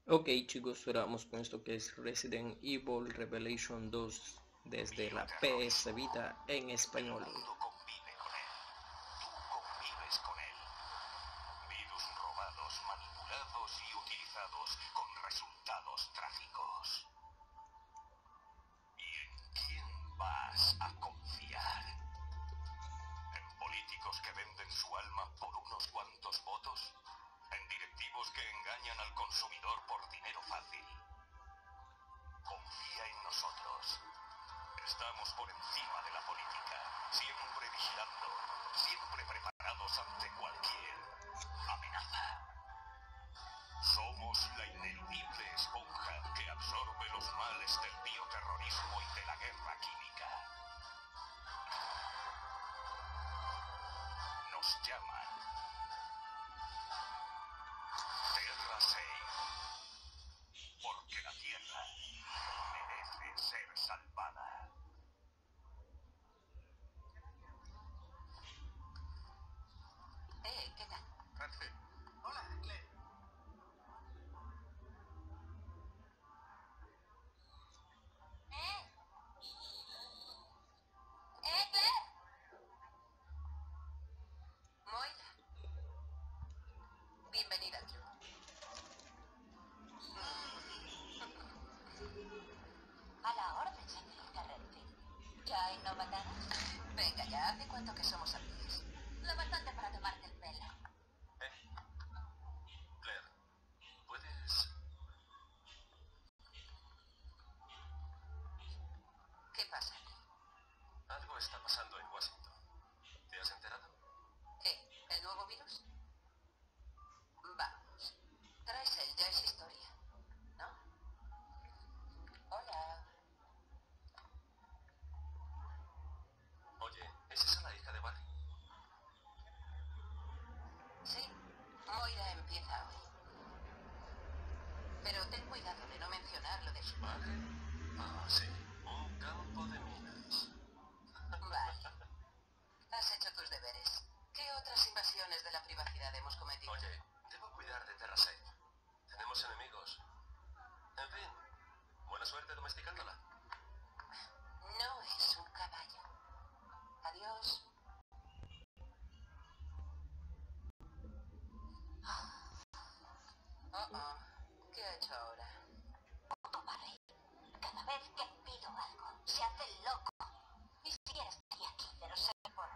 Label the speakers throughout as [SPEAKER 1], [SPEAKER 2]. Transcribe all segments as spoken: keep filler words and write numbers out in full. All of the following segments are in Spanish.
[SPEAKER 1] Ok chicos, ahora vamos con esto que es Resident Evil Revelation dos desde la P S Vita en español.
[SPEAKER 2] El mundo convive con él. Tú convives con él. Virus robados, manipulados y utilizados con resultados trágicos. ¿Y en quién vas a confiar? ¿En políticos que venden su alma por unos cuantos votos? ¿En directivos que engañan al consumidor por dinero fácil? Confía en nosotros. Estamos por encima de la política, siempre vigilando, siempre preparados ante cualquier amenaza. Somos la ineludible esponja que absorbe los males del bioterrorismo y de la guerra química. Nos llaman Terra Safe, porque la Tierra merece ser salvada.
[SPEAKER 3] Eh, ¿qué tal?
[SPEAKER 2] Francis. Hola, Claire.
[SPEAKER 3] ¿Eh? ¿Eh, Claire? Moira. Bienvenida al club. A la orden, señorita Redfield. ¿Ya hay novatadas? Venga, ya, ¿hace cuánto que somos amigos? Lo bastante para tomarte el pelo.
[SPEAKER 2] Eh, Claire, ¿puedes...?
[SPEAKER 3] ¿Qué pasa?
[SPEAKER 2] Algo está pasando en Washington. ¿Te has enterado?
[SPEAKER 3] ¿Qué? ¿El nuevo virus? Vamos. Traes ya es historia, ¿no? Hola.
[SPEAKER 2] Oye, ¿es esa la hija de Barry?
[SPEAKER 3] Sí, Moira empieza hoy. Pero ten cuidado de no mencionar lo de su
[SPEAKER 2] ¿Madre? Ah, sí. Un campo de minas.
[SPEAKER 3] Vale. Has hecho tus deberes. ¿Qué otras invasiones de la privacidad hemos cometido?
[SPEAKER 2] Oye, debo cuidar de Terra Safe. Tenemos enemigos. En fin, buena suerte domesticándola.
[SPEAKER 3] No es un caballo. Adiós. Oh, oh. ¿Qué ha hecho ahora?
[SPEAKER 4] Puto Barry. Cada vez que pido algo, se hace el loco. Ni siquiera estaría aquí, pero sé por...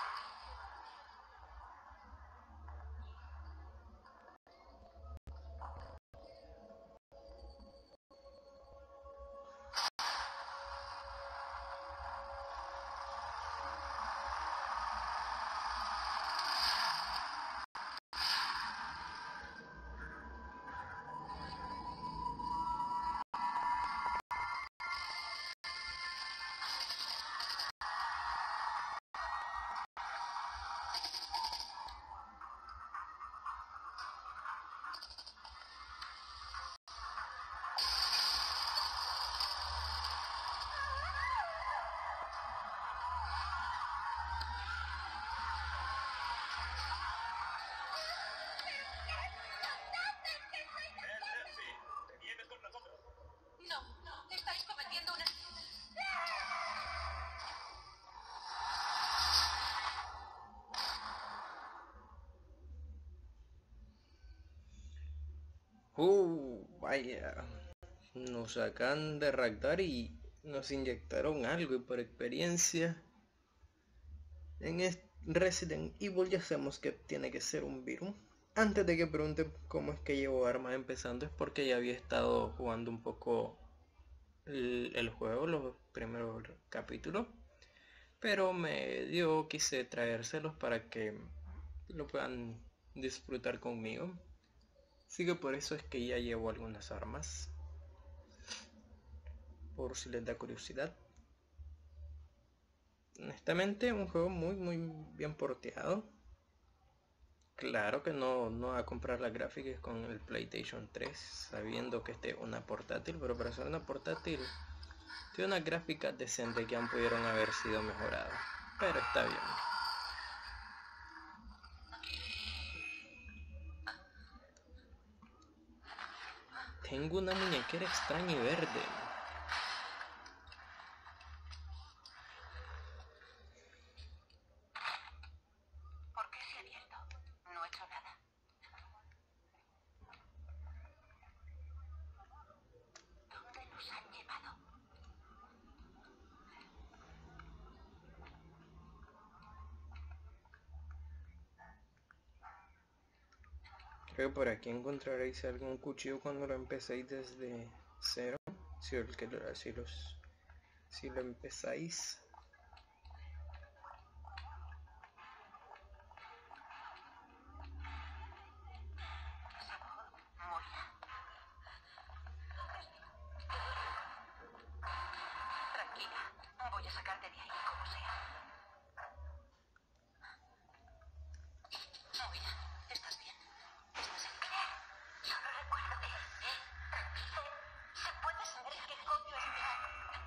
[SPEAKER 2] ¿Te vienes con nosotros?
[SPEAKER 3] No, no. Estáis cometiendo una...
[SPEAKER 1] Uh, vaya. Nos acaban de raptar y nos inyectaron algo y por experiencia en este Resident Evil ya sabemos que tiene que ser un virus. Antes de que pregunten cómo es que llevo armas empezando es porque ya había estado jugando un poco el, el juego, los primeros capítulos, pero me dio, quise traérselos para que lo puedan disfrutar conmigo. Así que por eso es que ya llevo algunas armas, por si les da curiosidad. Honestamente, un juego muy muy bien porteado. Claro que no, no va a comprar las gráficas con el PlayStation tres, sabiendo que este es una portátil, pero para ser una portátil tiene unas gráficas decentes que aún pudieron haber sido mejoradas, pero está bien. Tengo una muñequera extraña y verde.
[SPEAKER 4] ¿Por qué se ha abierto? No he hecho nada. ¿Dónde nos han llevado?
[SPEAKER 1] Creo que por aquí encontraréis algún cuchillo cuando lo empecéis desde cero. Si, el que, si, los, si lo empezáis.
[SPEAKER 4] Moria. Tranquila. Voy a sacarte de ahí como sea. Moria, ¿estás bien? ¿Estás en qué? Solo recuérdame. ¿Eh? Tranquila. ¿Se puede saber qué coño es peor?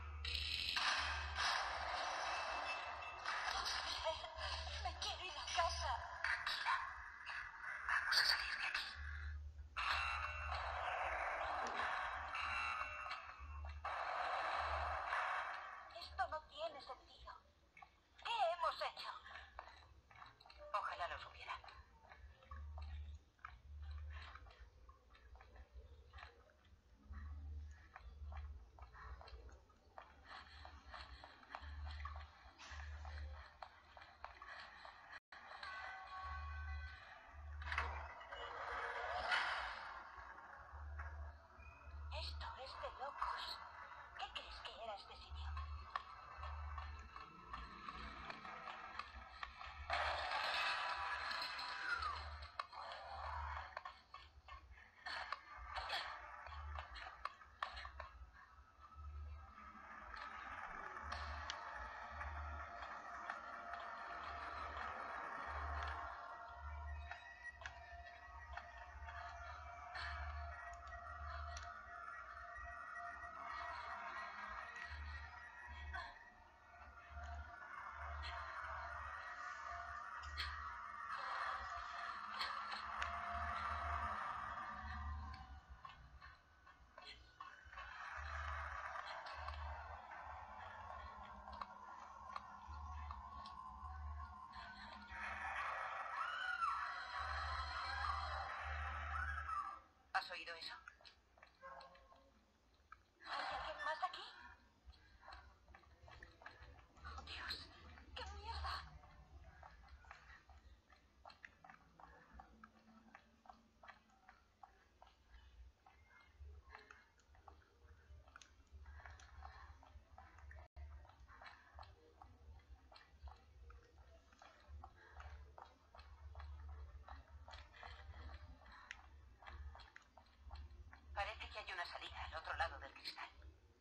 [SPEAKER 4] Me quiero ir a casa. Tranquila. Vamos a salir de aquí. Esto no tiene sentido. ¿Qué hemos hecho? Ojalá lo supiera. Esto es de locos. ¿Qué crees que era este sitio? ¿Has oído eso? ¿Hay alguien más aquí? Oh, Dios. ¡Qué mierda! Parece que hay una salida al otro lado del cristal.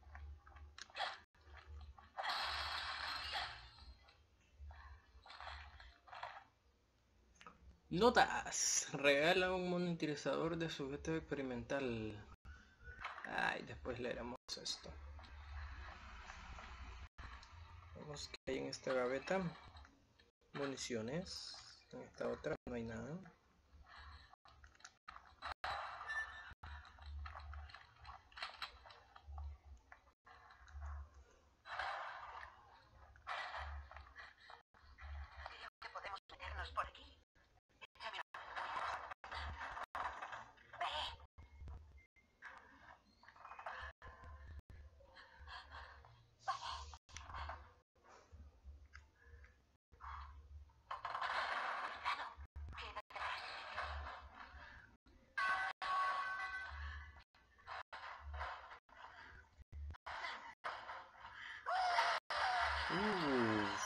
[SPEAKER 1] Notas. Regala un monitorizador de sujeto experimental. Ay, después leeremos esto. Vemos que hay en esta gaveta. Municiones. En esta otra no hay nada.
[SPEAKER 4] Creo que podemos meternos por aquí. Échame una mano. ¡Ve! Cuidado. Quédate atrás.
[SPEAKER 1] Uf.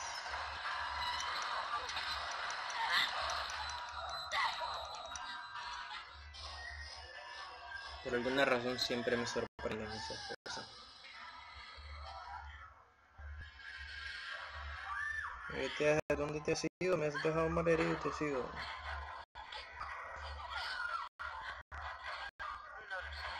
[SPEAKER 1] Por alguna razón siempre me sorprenden esas cosas. Vete a dónde te has ido, me has dejado mal herido y te sigo.
[SPEAKER 4] No lo sé.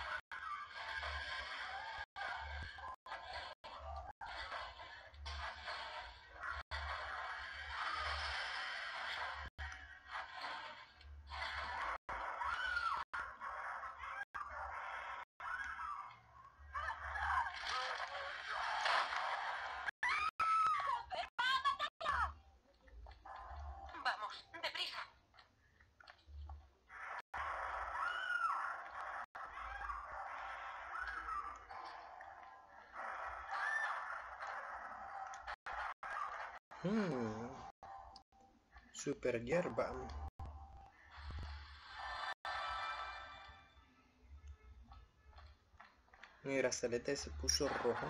[SPEAKER 1] Hmm. Super hierba. Mi brazalete se puso rojo.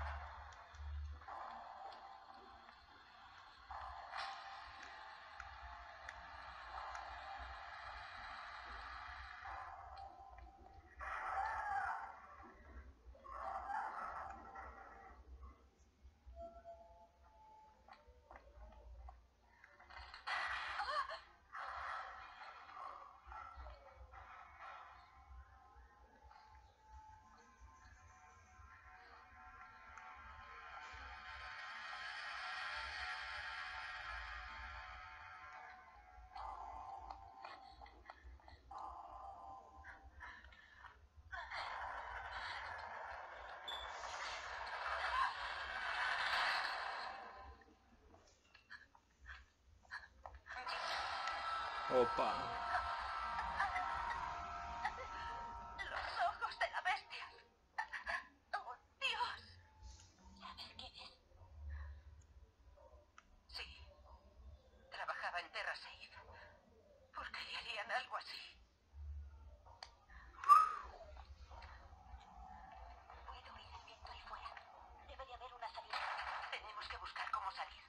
[SPEAKER 1] Opa.
[SPEAKER 4] Los ojos de la bestia. ¡Oh, Dios! ¿Sabes quién es? Sí. Trabajaba en TerraSafe. ¿Por qué harían algo así? Puedo oír el viento ahí fuera. Debe de haber una salida. Tenemos que buscar cómo salir.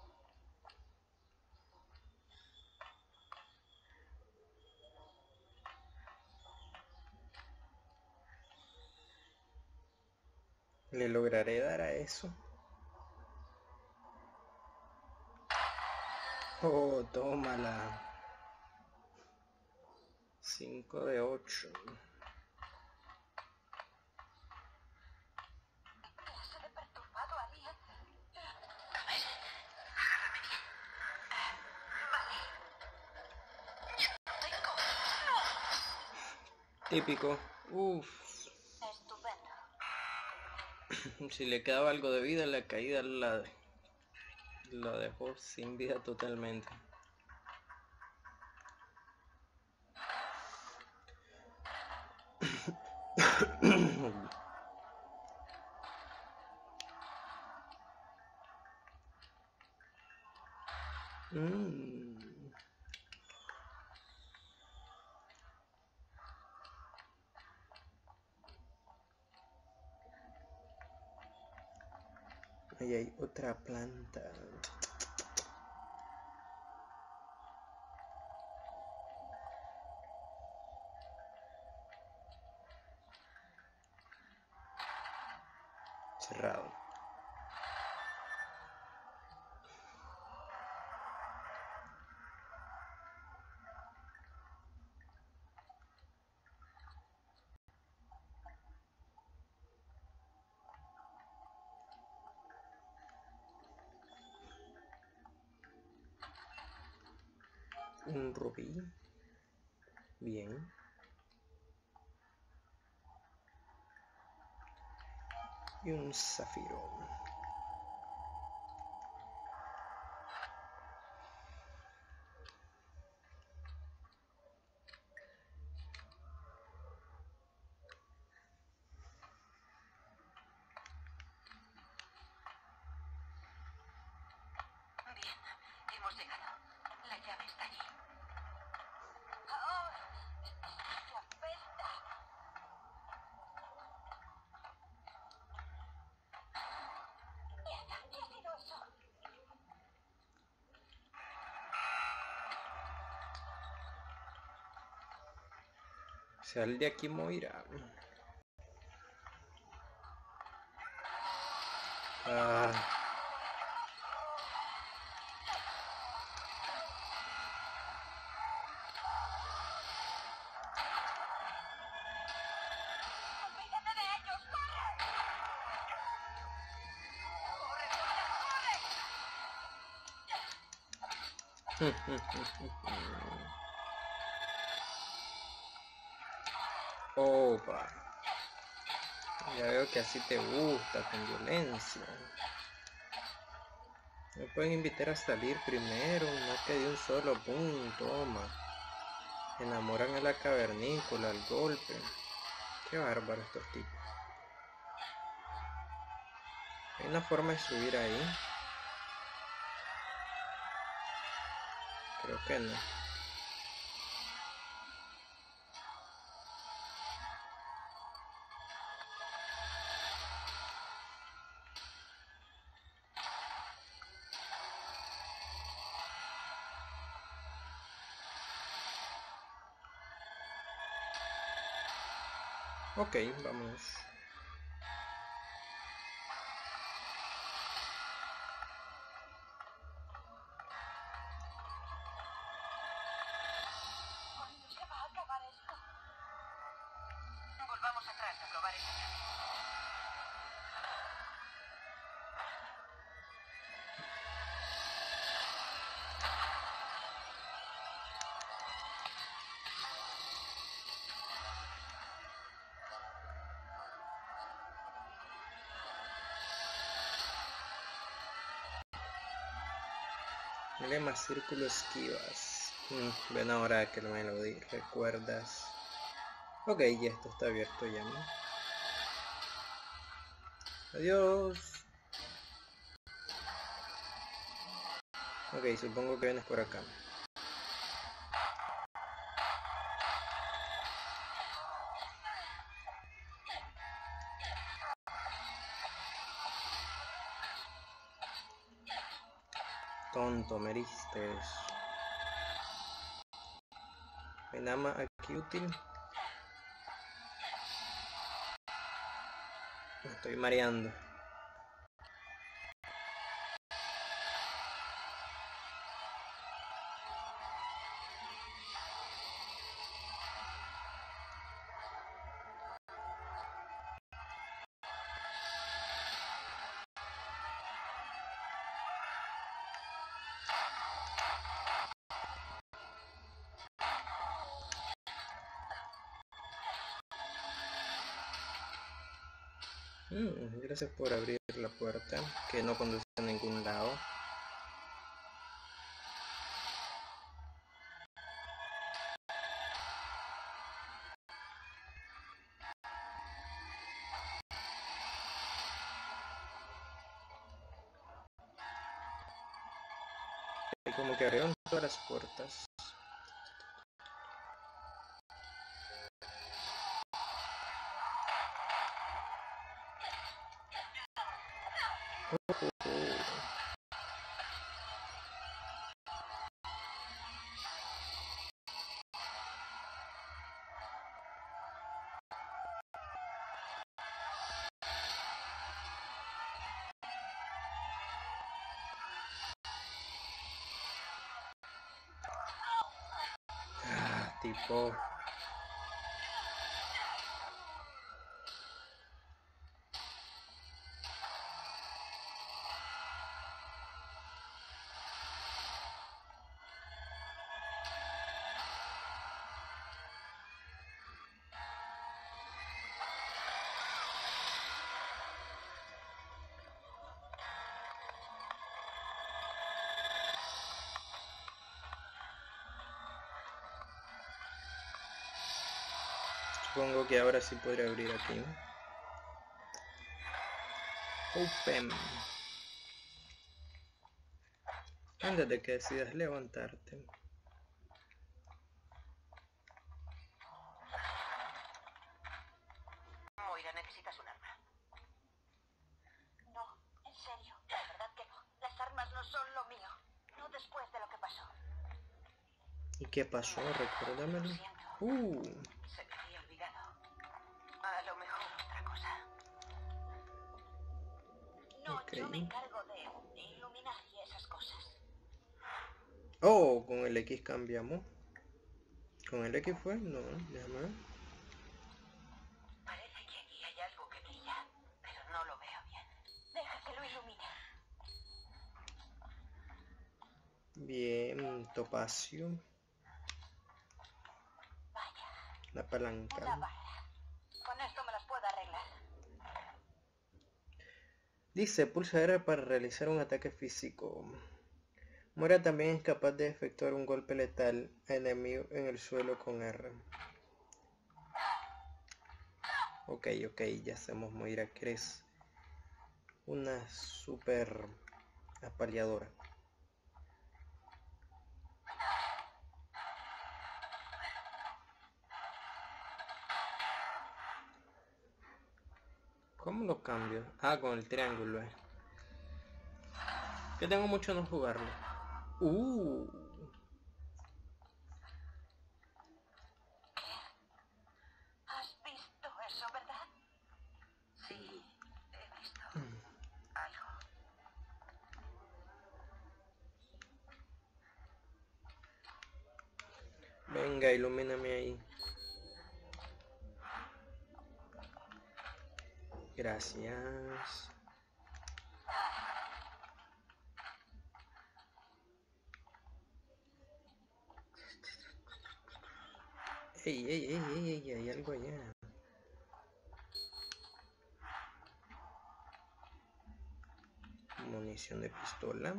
[SPEAKER 1] ¿Le lograré dar a eso? Oh, tómala. cinco de ocho.
[SPEAKER 4] ¿Qué clase de perturbado haría?
[SPEAKER 1] Típico. Uff.
[SPEAKER 4] Estupendo.
[SPEAKER 1] Si le quedaba algo de vida, la caída la, la dejó sin vida totalmente. mm. Ahí hay otra planta. Cerrado. Un rubí. Bien. Y un zafiro.
[SPEAKER 4] Bien, hemos llegado. La llave está allí. ¡Oh! ¡Qué apesta! ¡Mierda! ¿Qué ha sido eso?
[SPEAKER 1] Sal de aquí, Moira. Ah.
[SPEAKER 4] ¡Olvídate de ellos! ¡Corre! ¡Corre, corre, corre!
[SPEAKER 1] Opa. Ya veo que así te gusta, con violencia. Me pueden invitar a salir primero, no que de un solo punto, toma. Enamoran a la cavernícola al golpe. Qué bárbaro estos tipos. Hay una forma de subir ahí. Creo que no. Ok, vamos.
[SPEAKER 3] ¿Cuándo se va a acabar esto? Volvamos atrás a probar esa llave.
[SPEAKER 1] Lema círculo esquivas. Mm, ven ahora que me lo di, recuerdas. Ok, ya esto está abierto ya, ¿no? Adiós. Ok, supongo que vienes por acá. Tonto, me heriste. Ven ama aquí útil. Me estoy mareando. Mm, gracias por abrir la puerta, que no conduce a ningún lado. Y como que abrieron todas las puertas. Ah, tipo. Supongo que ahora sí podré abrir aquí, ¿no? Open. Antes de que decidas levantarte.
[SPEAKER 3] Moira, necesitas un arma.
[SPEAKER 4] No, en serio, la verdad que no. Las armas no son lo mío. No después de lo que pasó.
[SPEAKER 1] ¿Y qué pasó? Recuérdamelo.
[SPEAKER 3] Lo siento.
[SPEAKER 1] Uh,
[SPEAKER 3] Se me había olvidado. A lo mejor otra cosa.
[SPEAKER 4] No,
[SPEAKER 1] ok.
[SPEAKER 4] yo me encargo de, de iluminar y esas cosas.
[SPEAKER 1] Oh, con el X cambiamos. ¿Con el X fue? No, déjame ver.
[SPEAKER 3] Parece que aquí hay algo que brilla, pero no lo veo bien.
[SPEAKER 4] Deja que lo ilumine.
[SPEAKER 1] Bien, topacio.
[SPEAKER 4] Vaya,
[SPEAKER 1] La palanca.
[SPEAKER 4] una barra. Con esto me las puedo arreglar.
[SPEAKER 1] Dice, pulsa R para realizar un ataque físico. Moira también es capaz de efectuar un golpe letal a enemigo en el suelo con R. Ok, ok, ya sabemos, Moira, que eres una super apaleadora. ¿Cómo lo cambio? Ah, con el triángulo, eh. Que tengo mucho no jugarlo. Uh.
[SPEAKER 3] ¿Has visto eso, verdad? Sí, he visto algo.
[SPEAKER 1] Venga, ilumíname ahí. Gracias. Ey, ey, ey, ey, ey, hay algo allá. Munición de pistola.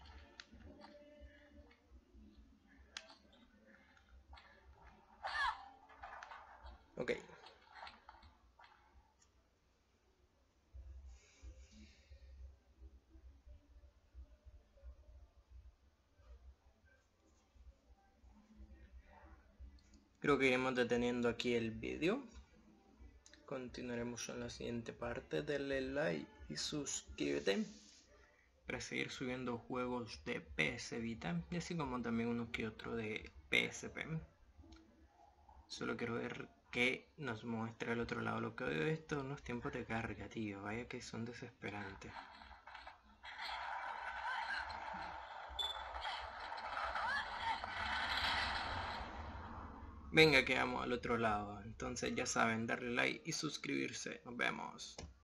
[SPEAKER 1] Ok. Creo que iremos deteniendo aquí el vídeo. Continuaremos en la siguiente parte. Denle like y suscríbete para seguir subiendo juegos de P S Vita y así como también uno que otro de P S P. Solo quiero ver que nos muestra al otro lado. Lo que veo es estos unos tiempos de carga, tío. Vaya que son desesperantes. Venga, que vamos al otro lado. Entonces ya saben, darle like y suscribirse. Nos vemos.